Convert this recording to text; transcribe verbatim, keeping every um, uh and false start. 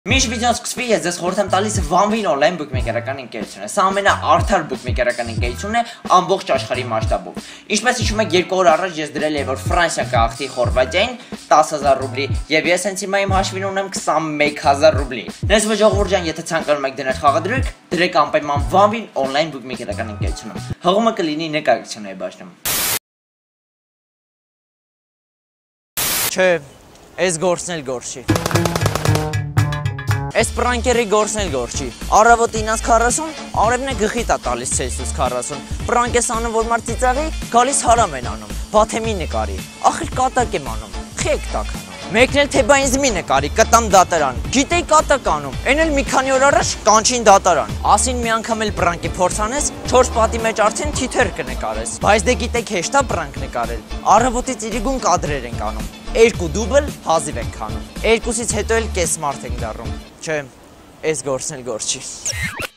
Միշտ վիդեոն սկսվի ես ձեզ խորհուրդ եմ տալիս Vanvin on-line bookmaker-ական ընկերությունը։ Սա ամենաարդար bookmaker-ական ընկերությունն է ամբողջ աշխարհի մասշտաբով։ Ինչպես հիշում եք, երկու օր առաջ ես դրել էի, որ Ֆրանսիա կհաղթի Խորվաթիային տասը հազար ռուբլի, եւ ես հենց հիմա իմ հաշվին ունեմ քսանմեկ հազար ռուբլի։ Նենց ոչ ժողովուրդ ջան, եթե ցանկանում եք դնել խաղադրույք, դրեք անպայման Vanvin on-line bookmaker-ական ընկերությունում։ Հղումը կլինի նկարագրությունների բաժնում։ Չէ, այս գործն էլ գործ չի։ Այս պրանկերի գործն էլ գործ չի։ Առավոտը ինձ քառասուն, արևն է գլխի տա տալիս Celsius քառասուն։ Պրանկ ես անում, որ մարդ ծիծաղի, գալիս հարամ են անում։ Վաթեմի նկարի։ Ախր կատակ եմ անում։ Խեք տակ անում։ Մեկն էլ թե բա ինձ մի նկարի, կտամ դատարան։ Գիտեի կատակ անում։ Էն էլ մի քանի օր առաջ կանչին դատարան։ Ասին մի անգամ էլ պրանկի փորձանես, չորս պատի մեջ արդեն թիթեր կնկարես։ Բայց դե գիտեք հեշտ է պրանկ նկարել։ Առավոտից իրիկուն կադրեր ենք անում։ Երկու դուբլ հազիվ ենք քանում։ Երկուսից հետո էլ կես մարդ ենք դառնում։ Չէ, այս գործն էլ գործ չի։